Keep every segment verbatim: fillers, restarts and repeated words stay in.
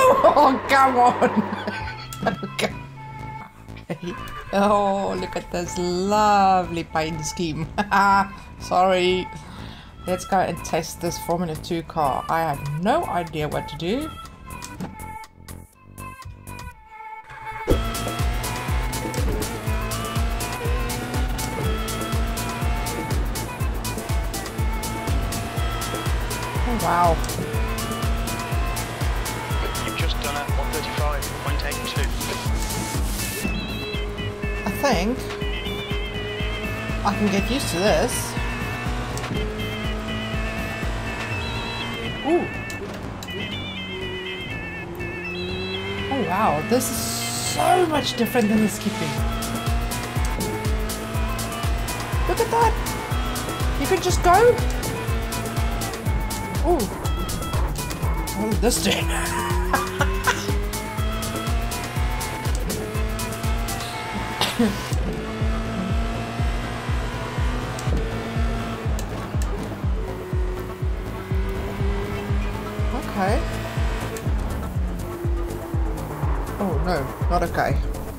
Oh, come on! Okay. Oh, look at this lovely paint scheme. Sorry. Let's go and test this Formula two car. I have no idea what to do. Oh, wow. You've just done a one thirty-five point eight two. I think I can get used to this. Ooh. Oh wow, this is so much different than the skipping. Look at that! You can just go? Ooh. What is this doing? Okay. Oh no, not okay.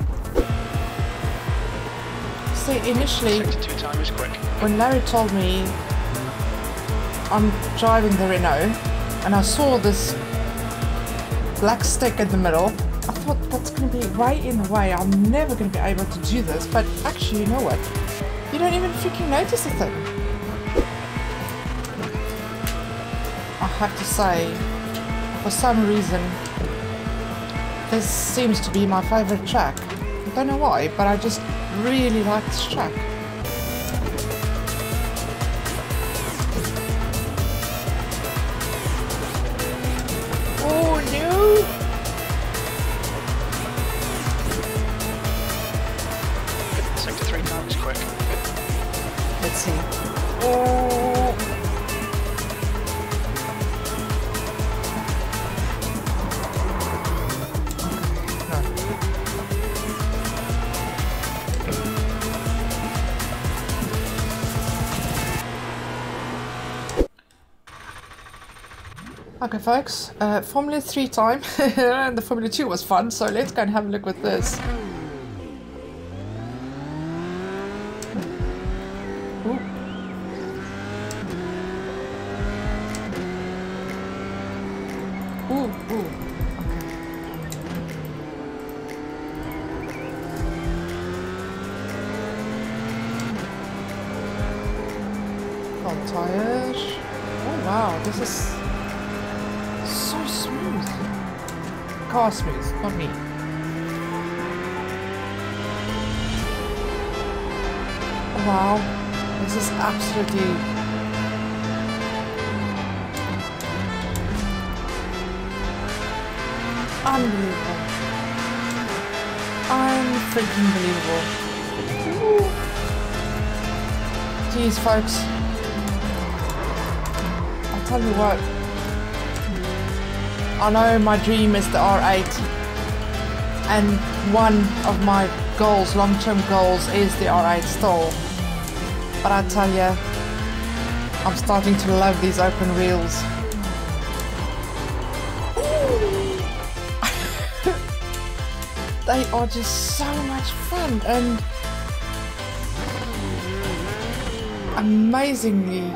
See, initially, when Larry told me I'm driving the Renault and I saw this black stick in the middle, I thought that's going to be way in the way. I'm never going to be able to do this, but actually, you know what? You don't even freaking notice the thing. I have to say, for some reason, this seems to be my favorite track. I don't know why, but I just really like this track. Oh no! Sector three times quick. Let's see. Oh! Okay folks, uh, Formula three time, and the Formula two was fun, so let's go and have a look with this. Ooh. Ooh, ooh, okay. Cold tires. Oh wow, this is so smooth. Car smooth, not me. Wow, this is absolutely unbelievable. Unfreaking believable. Ooh. Jeez, folks. I'll tell you what. I know my dream is the R eight, and one of my goals, long-term goals, is the R eight still. But I tell you, I'm starting to love these open wheels. They are just so much fun and amazingly.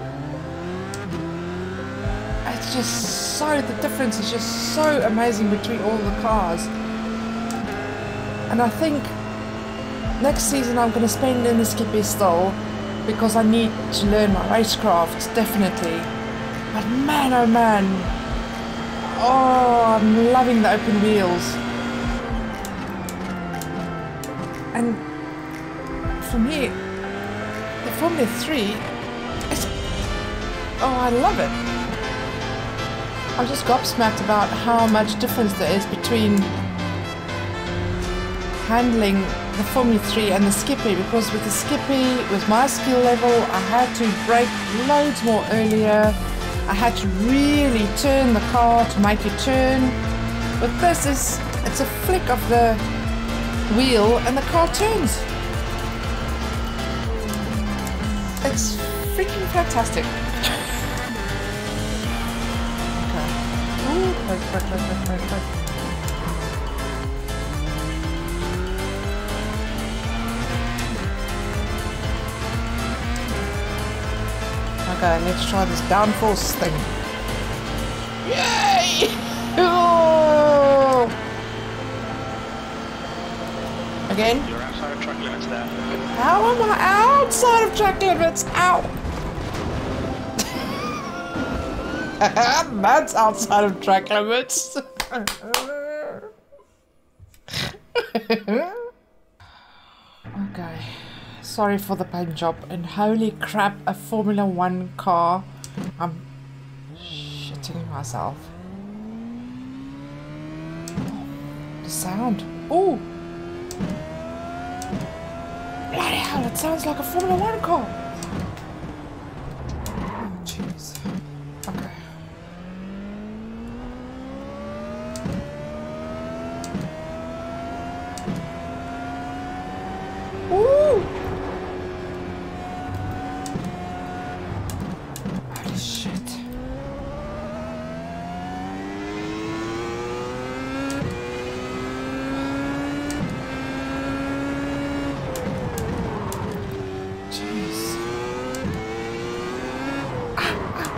It's just so, the difference is just so amazing between all the cars. And I think next season I'm going to spend in the Skippy still because I need to learn my racecraft, definitely. But man, oh man, oh, I'm loving the open wheels. And for me, the Formula three, it's, oh, I love it. I'm just gobsmacked about how much difference there is between handling the Formula three and the Skippy, because with the Skippy, with my skill level, I had to brake loads more earlier. I had to really turn the car to make it turn. But this is, it's a flick of the wheel and the car turns. It's freaking fantastic. quick, quick, quick, quick, quick, quick. Okay, let's try this downforce thing. Yay! Oh! Again? You're outside of track limits there. How am I outside of track limits? Ow! That's outside of track limits. Okay. Sorry for the paint job. And holy crap, a Formula One car. I'm shitting myself. The sound. Ooh! Bloody hell, it sounds like a Formula One car. Oh, jeez. Okay. Ooh! Holy shit. Jeez. Ah, ah.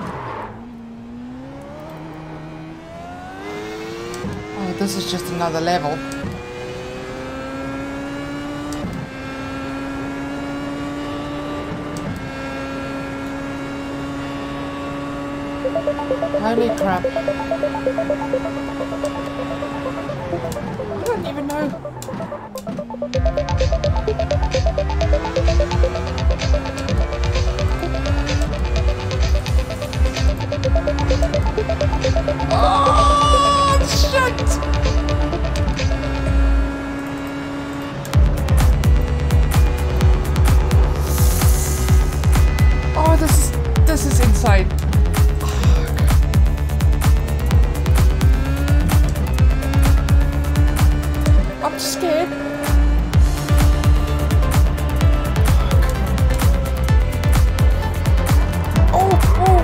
Oh, this is just another level. Holy crap. I don't even know. Oh, shit! Oh, this is, this is insane. I'm scared. Oh, oh.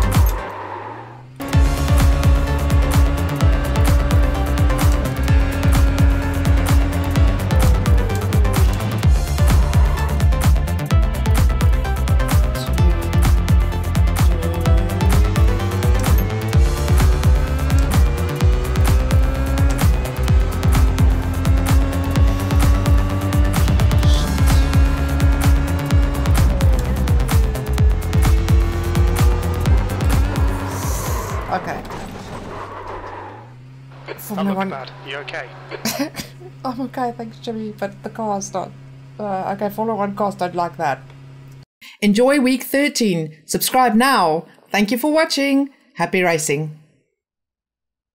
Okay. I'm not bad. You okay? I'm okay, thanks, Jimmy, but the car's not. Uh, okay, Formula One cars don't like that. Enjoy week thirteen. Subscribe now. Thank you for watching. Happy racing.